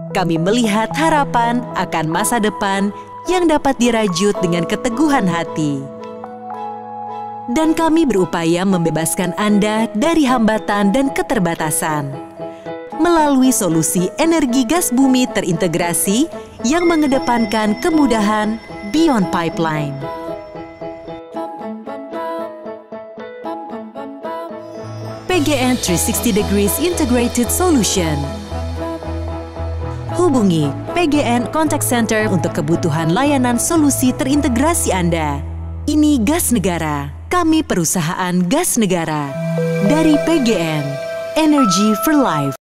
Kami melihat harapan akan masa depan yang dapat dirajut dengan keteguhan hati. Dan kami berupaya membebaskan Anda dari hambatan dan keterbatasan melalui solusi energi gas bumi terintegrasi yang mengedepankan kemudahan beyond pipeline. PGN 360 Degrees Integrated Solution. Hubungi PGN Contact Center untuk kebutuhan layanan solusi terintegrasi Anda. Ini Gas Negara, kami perusahaan gas negara. Dari PGN, Energy for Life.